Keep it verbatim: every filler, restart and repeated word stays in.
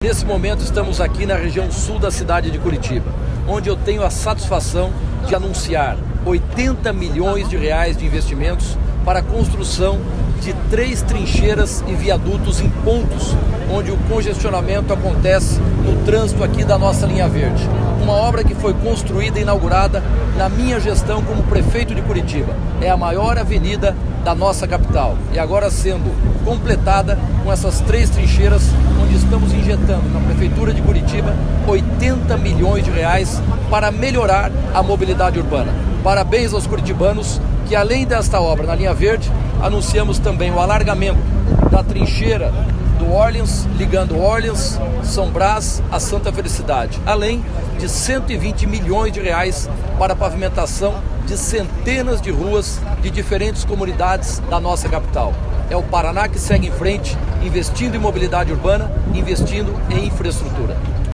Nesse momento estamos aqui na região sul da cidade de Curitiba, onde eu tenho a satisfação de anunciar oitenta milhões de reais de investimentos para a construção de três trincheiras e viadutos em pontos onde o congestionamento acontece no trânsito aqui da nossa linha verde. Uma obra que foi construída e inaugurada na minha gestão como prefeito de Curitiba. É a maior avenida da nossa capital e agora sendo completada com essas três trincheiras, onde estamos injetando na Prefeitura de Curitiba oitenta milhões de reais para melhorar a mobilidade urbana. Parabéns aos curitibanos que, além desta obra na linha verde, anunciamos também o alargamento da trincheira do Orleans, ligando Orleans, São Brás a Santa Felicidade, além de cento e vinte milhões de reais para a pavimentação de centenas de ruas de diferentes comunidades da nossa capital. É o Paraná que segue em frente, investindo em mobilidade urbana, investindo em infraestrutura.